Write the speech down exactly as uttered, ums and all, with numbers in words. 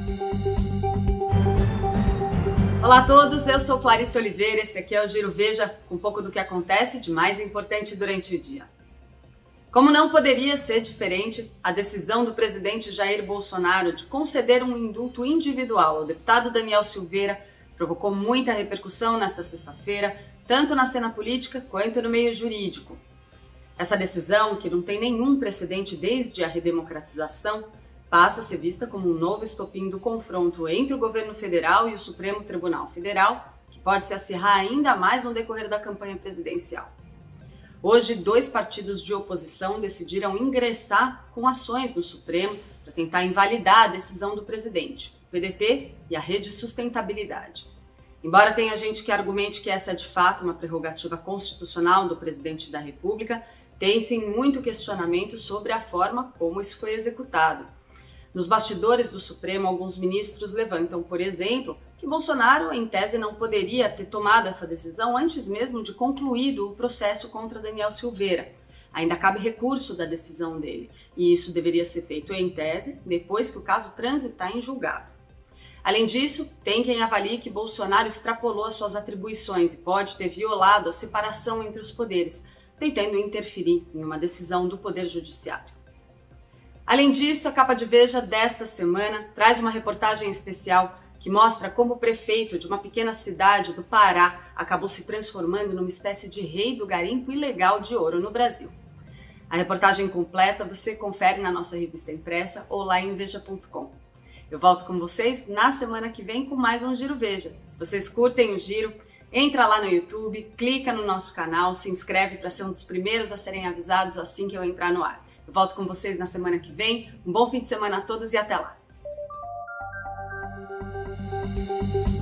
Olá a todos, eu sou Clarice Oliveira, esse aqui é o Giro Veja, com um pouco do que acontece de mais importante durante o dia. Como não poderia ser diferente, a decisão do presidente Jair Bolsonaro de conceder um indulto individual ao deputado Daniel Silveira provocou muita repercussão nesta sexta-feira, tanto na cena política quanto no meio jurídico. Essa decisão, que não tem nenhum precedente desde a redemocratização, passa a ser vista como um novo estopim do confronto entre o governo federal e o Supremo Tribunal Federal, que pode se acirrar ainda mais no decorrer da campanha presidencial. Hoje, dois partidos de oposição decidiram ingressar com ações no Supremo para tentar invalidar a decisão do presidente, o P D T e a Rede Sustentabilidade. Embora tenha gente que argumente que essa é de fato uma prerrogativa constitucional do presidente da República, tem sim muito questionamento sobre a forma como isso foi executado. Nos bastidores do Supremo, alguns ministros levantam, por exemplo, que Bolsonaro, em tese, não poderia ter tomado essa decisão antes mesmo de concluído o processo contra Daniel Silveira. Ainda cabe recurso da decisão dele, e isso deveria ser feito, em tese, depois que o caso transitar em julgado. Além disso, tem quem avalie que Bolsonaro extrapolou as suas atribuições e pode ter violado a separação entre os poderes, tentando interferir em uma decisão do Poder Judiciário. Além disso, a capa de Veja desta semana traz uma reportagem especial que mostra como o prefeito de uma pequena cidade do Pará acabou se transformando numa espécie de rei do garimpo ilegal de ouro no Brasil. A reportagem completa você confere na nossa revista impressa ou lá em veja ponto com. Eu volto com vocês na semana que vem com mais um Giro Veja. Se vocês curtem o Giro, entra lá no YouTube, clica no nosso canal, se inscreve para ser um dos primeiros a serem avisados assim que eu entrar no ar. Eu volto com vocês na semana que vem. Um bom fim de semana a todos e até lá!